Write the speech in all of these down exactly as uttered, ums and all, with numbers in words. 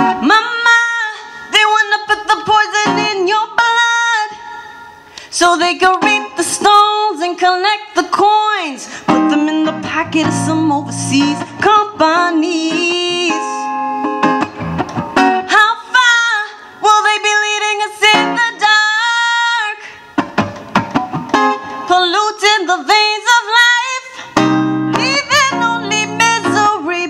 Mama, they wanna put the poison in your blood so they can reap the stones and collect the coins, put them in the pocket of some overseas companies. How far will they be leading us in the dark, polluting the veins of life, leaving only misery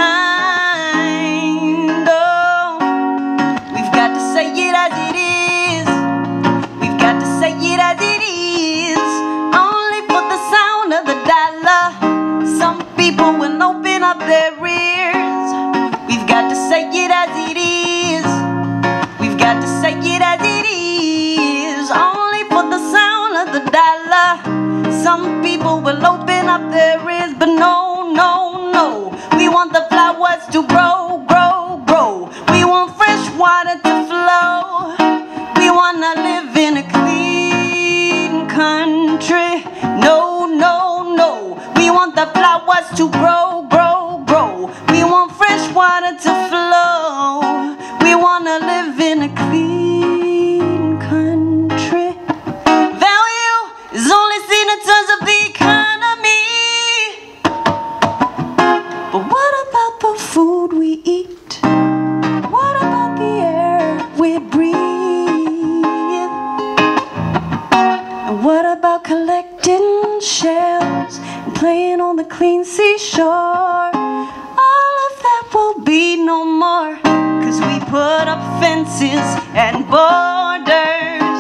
behind? Oh, we've got to say it as it is. We've got to say it as it is. Only for the sound of the dollar, some people will open up their ears. We've got to say it as it is. We've got to say it as it is. Only for the sound of the dollar, some people will open up their ears. But no, no, no, we want the flowers to grow, grow, grow. We want fresh water to flow. We want to live in a clean country. No, no, no, we want the flowers to grow, grow, grow. We want fresh water to flow. We want to live in a clean country. Value is only seen in terms of the economy. But what about the food we eat? What about the air we breathe? And what about collecting shells and playing on the clean seashore? All of that will be no more, 'cause we put up fences and borders.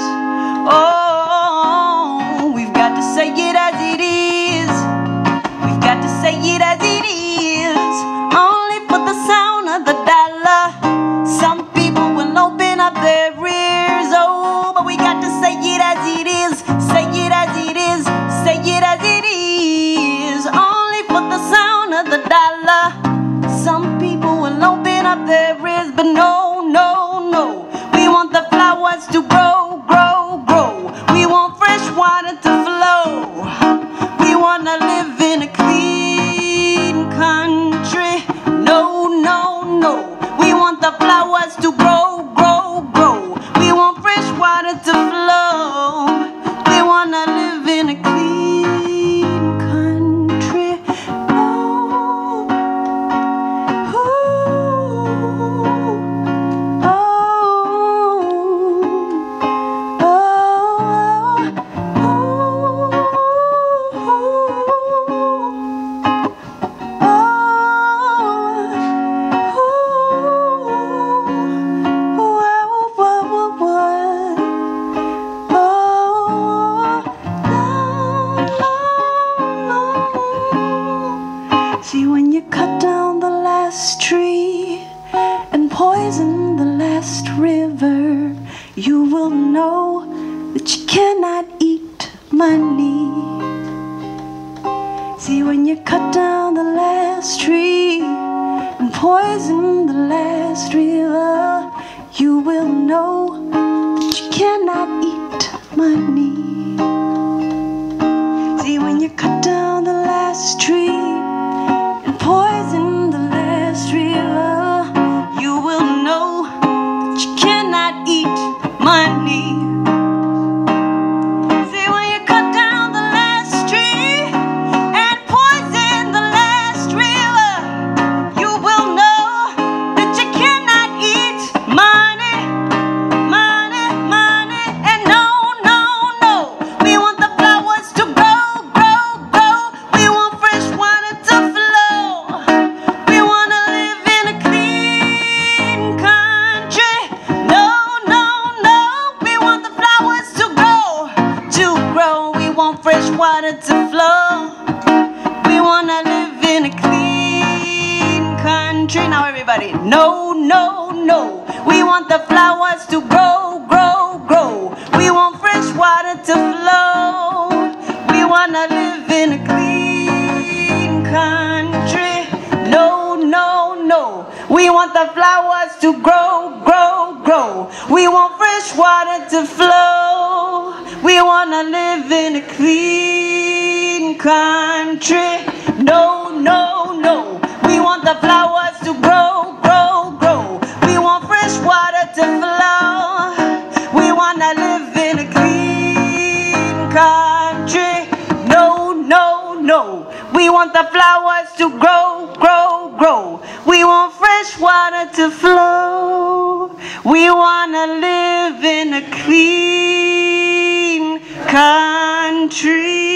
Oh, we've got to say it as it is. We've got to say it as it is. Only for the sound of the dollar, some people will open up their ears. Oh, but we got to say it as it is. Say it as it is. Say it as it is. Only for the sound of the dollar, some people will open up their ears. But no, no, no, we want the flowers to grow, grow, grow. We want fresh water to flow. We want to live in a clean country. No, no, no, we want the flowers to grow, grow, grow. We want fresh water to flow. We want to live in a clean country. Oh, ooh, oh, oh, see, when you cut down the last tree and poison the last river, you will know that you cannot eat money. See, when you cut down the last tree and poison the last river, you will know that you cannot eat money. See, when you cut down the last tree and poison the last river, you will know that you cannot eat money. See, when you cut down the last tree and poison the last river, you will know that you cannot eat money, money, money. And no, no, no, we want the flowers to grow, grow, grow. We want fresh water to flow. We want to live in a clean country. No, no, no, we want the flowers to grow, to grow. We want fresh water to flow. We want to live in a clean country. Now everybody, no, no, no, we want the flowers to grow, grow, grow. We want fresh water to flow. We want to live in a clean country. No, no, no, we want the flowers to grow, grow, grow. We want fresh water to flow. We want to live in a clean country. No, no, no, we want the flowers to grow, grow, grow. We want wanna live in a clean country. No, no, no. We want the flowers to grow, grow, grow. We want fresh water to flow. We wanna live in a clean country.